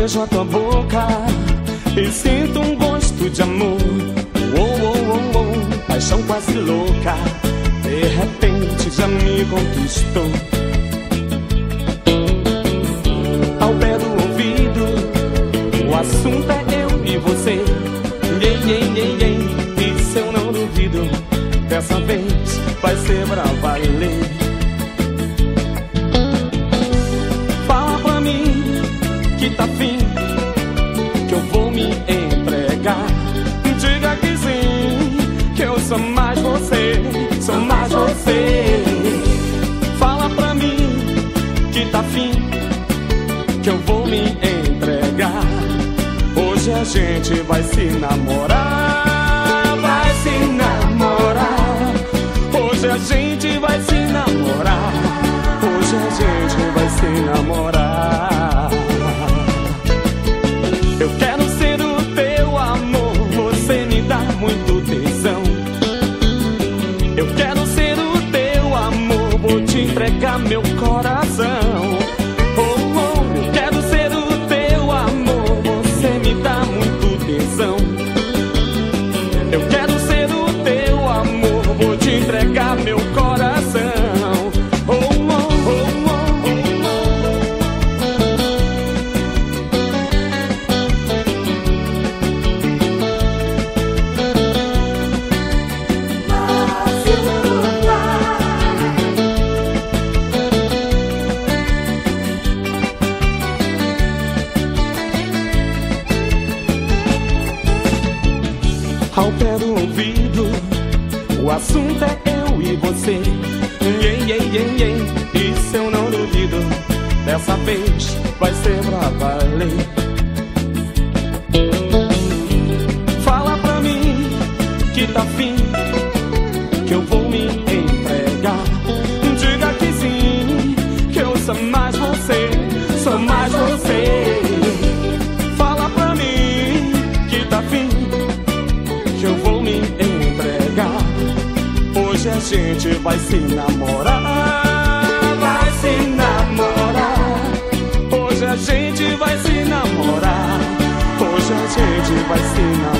beijo a tua boca e sinto um gosto de amor. Oh, oh, oh, oh, paixão quase louca, de repente já me conquistou. Ao pé do ouvido, o assunto é eu e você. Isso eu não duvido, dessa vez vai ser pra valer. Fala pra mim que tá fim, que eu vou me entregar. Diga que sim, que eu sou mais você, sou mais você. Fala pra mim que tá fim, que eu vou me entregar. Hoje a gente vai se namorar, vai se namorar. Hoje a gente vai se namorar, hoje a gente vai se namorar. Eu quero ser o teu amor, você me dá muito tesão. Eu quero ser o teu amor, vou te entregar meu coração. Oh, oh, eu quero ser o teu amor, você me dá muito tesão. Eu quero ser o teu amor, vou te entregar meu coração. Oh, oh, oh, oh, oh, ao pé do ouvido, o assunto é eu e você. Isso eu não duvido, dessa vez vai ser pra valer. Fala pra mim que tá fim, que eu vou me entregar. Diga que sim, que eu sou mais você, sou mais você. Fala pra mim que tá fim, que eu vou me entregar. Hoje a gente vai se namorar, vai se namorar. Hoje a gente vai se namorar, hoje a gente vai se namorar.